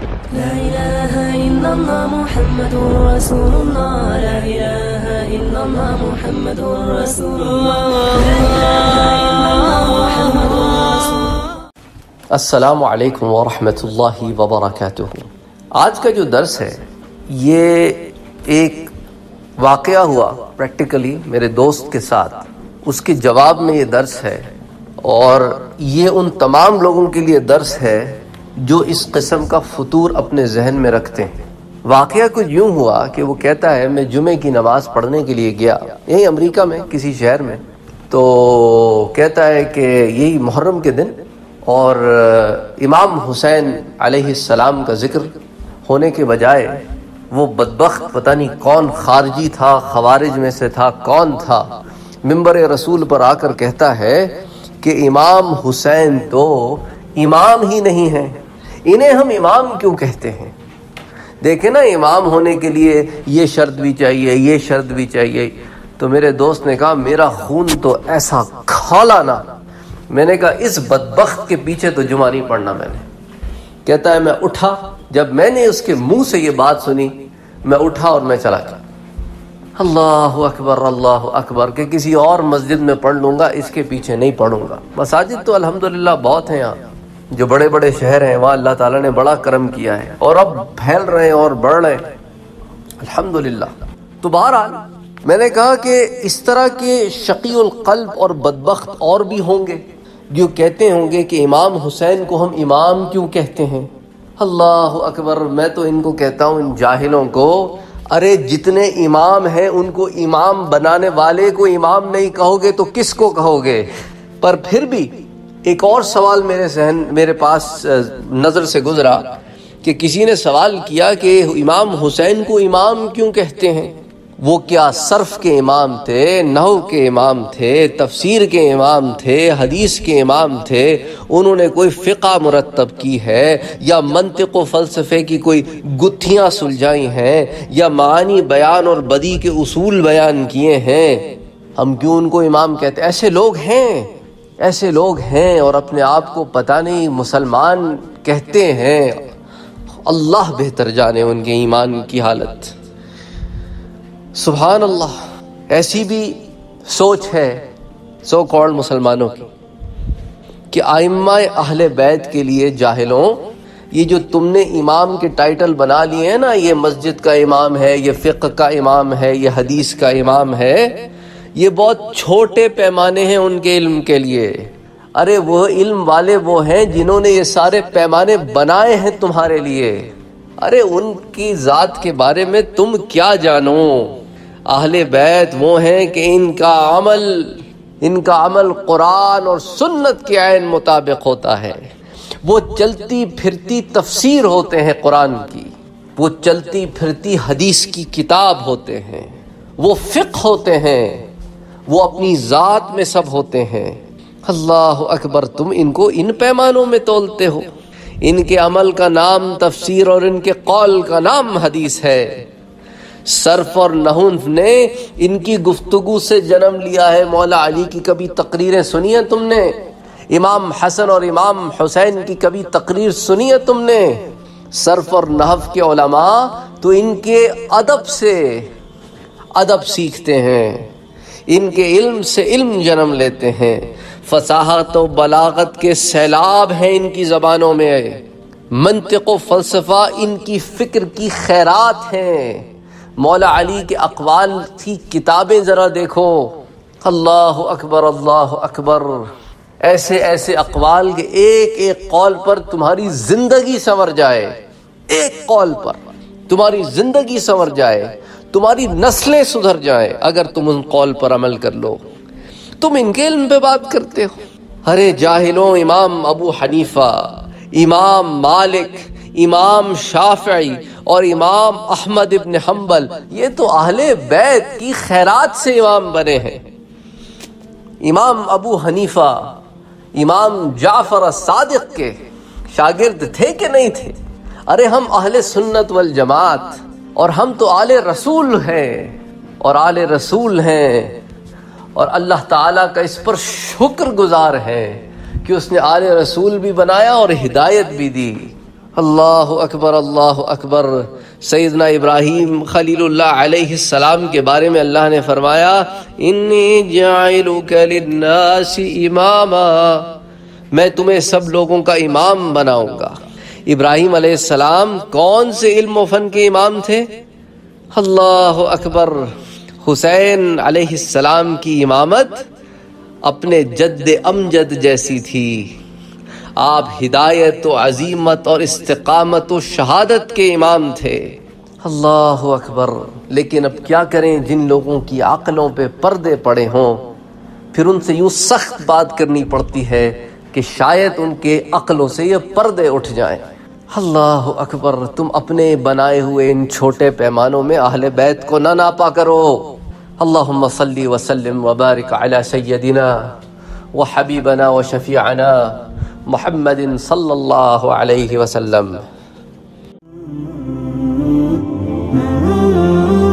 لا إله إلا الله محمد رسول الله. لا إله إلا الله محمد رسول الله. لا إله إلا الله محمد رسول الله. السلام علیکم ورحمۃ اللہ وبرکاتہ۔ آج کا جو درس ہے یہ ایک واقعہ ہوا پریکٹیکلی میرے دوست کے ساتھ، اس کے جواب میں یہ درس ہے، اور یہ ان تمام لوگوں کے لیے درس ہے جو اس قسم کا فطور اپنے ذہن میں رکھتے ہیں۔ واقعہ کچھ یوں ہوا کہ وہ کہتا ہے میں جمعے کی نماز پڑھنے کے لیے گیا یہی امریکہ میں کسی شہر میں، تو کہتا ہے کہ یہی محرم کے دن، اور امام حسین علیہ السلام کا ذکر ہونے کے بجائے وہ بدبخت پتہ نہیں کون خارجی تھا، خوارج میں سے تھا، کون تھا، منبر رسول پر آ کر کہتا ہے کہ امام حسین تو امام ہی نہیں ہیں، انہیں ہم امام کیوں کہتے ہیں؟ دیکھیں نا، امام ہونے کے لیے یہ شرط بھی چاہیے، یہ شرط بھی چاہیے۔ تو میرے دوست نے کہا میرا خون تو ایسا کھولا نا، میں نے کہا اس بدبخت کے پیچھے تو جمعہ نہیں پڑھنا میں نے۔ کہتا ہے میں اٹھا، جب میں نے اس کے منہ سے یہ بات سنی میں اٹھا اور میں چلا گیا۔ اللہ اکبر کہ کسی اور مسجد میں پڑھ لوں گا، اس کے پیچھے نہیں پڑھوں گا۔ مساجد تو الحمدللہ بہت ہیں یہاں، جو بڑے بڑے شہر ہیں وہاں اللہ تعالیٰ نے بڑا کرم کیا ہے، اور اب پھیل رہے ہیں اور بڑھ رہے ہیں الحمدللہ۔ تو بہرحال میں نے کہا کہ اس طرح کے شقی القلب اور بدبخت اور بھی ہوں گے جو کہتے ہوں گے کہ امام حسین کو ہم امام کیوں کہتے ہیں۔ اللہ اکبر، میں تو ان کو کہتا ہوں، ان جاہلوں کو، ارے جتنے امام ہیں ان کو امام بنانے والے کو امام نہیں کہو گے تو کس کو کہو گے؟ پر پھر بھی ایک اور سوال میرے پاس نظر سے گزرا کہ کسی نے سوال کیا کہ امام حسین کو امام کیوں کہتے ہیں؟ وہ کیا صرف کے امام تھے، نحو کے امام تھے، تفسیر کے امام تھے، حدیث کے امام تھے؟ انہوں نے کوئی فقہ مرتب کی ہے، یا منطق و فلسفے کی کوئی گتھیاں سلجھائی ہیں، یا معانی بیان اور بدیع کے اصول بیان کیے ہیں؟ ہم کیوں ان کو امام کہتے ہیں؟ ایسے لوگ ہیں اور اپنے آپ کو پتہ نہیں مسلمان کہتے ہیں۔ اللہ بہتر جانے ان کے ایمان کی حالت۔ سبحان اللہ، ایسی بھی سوچ ہے سو کالڈ مسلمانوں کی کہ ائمہ اہل بیت کے لیے جاہلوں، یہ جو تم نے امام کے ٹائٹل بنا لیے ہیں نا، یہ مسجد کا امام ہے، یہ فقہ کا امام ہے، یہ حدیث کا امام ہے، یہ بہت چھوٹے پیمانے ہیں ان کے علم کے لیے۔ ارے وہ علم والے وہ ہیں جنہوں نے یہ سارے پیمانے بنائے ہیں تمہارے لیے۔ ارے ان کی ذات کے بارے میں تم کیا جانو؟ اہل بیت وہ ہیں کہ ان کا عمل قرآن اور سنت کے عین مطابق ہوتا ہے۔ وہ چلتی پھرتی تفسیر ہوتے ہیں قرآن کی، وہ چلتی پھرتی حدیث کی کتاب ہوتے ہیں، وہ فقہ ہوتے ہیں، وہ اپنی ذات میں سب ہوتے ہیں۔ اللہ اکبر، تم ان کو ان پیمانوں میں تولتے ہو؟ ان کے عمل کا نام تفسیر اور ان کے قول کا نام حدیث ہے۔ صرف اور نحو نے ان کی گفتگو سے جنم لیا ہے۔ مولا علی کی کبھی تقریریں سنی ہیں تم نے؟ امام حسن اور امام حسین کی کبھی تقریر سنی ہے تم نے؟ صرف اور نحو کے علماء تو ان کے ادب سے ادب سیکھتے ہیں، ان کے علم سے علم جنم لیتے ہیں۔ فصاحت و بلاغت کے سیلاب ہیں ان کی زبانوں میں، منطق و فلسفہ ان کی فکر کی خیرات ہیں۔ مولا علی کے اقوال کی کتابیں ذرا دیکھو، اللہ اکبر اللہ اکبر، ایسے اقوال کے ایک قول پر تمہاری زندگی سنور جائے، ایک قول پر تمہاری زندگی سنور جائے، تمہاری نسلیں سدھر جائیں اگر تم ان قول پر عمل کر لو۔ تم ان کے علم پہ بات کرتے ہو؟ ارے جاہلوں، امام ابو حنیفہ، امام مالک، امام شافعی اور امام احمد ابن حنبل، یہ تو اہل بیت کی خیرات سے امام بنے ہیں۔ امام ابو حنیفہ امام جعفر الصادق کے شاگرد تھے کہ نہیں تھے؟ ارے ہم اہل سنت والجماعت، اور ہم تو آل رسول ہیں، اور اللہ تعالیٰ کا اس پر شکر گزار ہے کہ اس نے آل رسول بھی بنایا اور ہدایت بھی دی۔ اللہ اکبر اللہ اکبر۔ سیدنا ابراہیم خلیل اللہ علیہ السلام کے بارے میں اللہ نے فرمایا انی جاعلک للناس اماما، میں تمہیں سب لوگوں کا امام بناؤں گا۔ ابراہیم علیہ السلام کون سے علم و فن کے امام تھے؟ اللہ اکبر۔ حسین علیہ السلام کی امامت اپنے جد امجد جیسی تھی۔ آپ ہدایت و عزیمت اور استقامت و شہادت کے امام تھے۔ اللہ اکبر۔ لیکن اب کیا کریں، جن لوگوں کی عقلوں پہ پردے پڑے ہوں پھر ان سے یوں سخت بات کرنی پڑتی ہے کہ شاید ان کے عقلوں سے یہ پردے اٹھ جائیں۔ اللہ اکبر۔ تم اپنے بنائے ہوئے ان چھوٹے پیمانوں میں اہل بیت کو نہ ناپا کرو۔ اللہم صلی وسلم وبارک علی سیدنا وحبیبنا وشفیعنا محمد صلی اللہ علیہ وسلم۔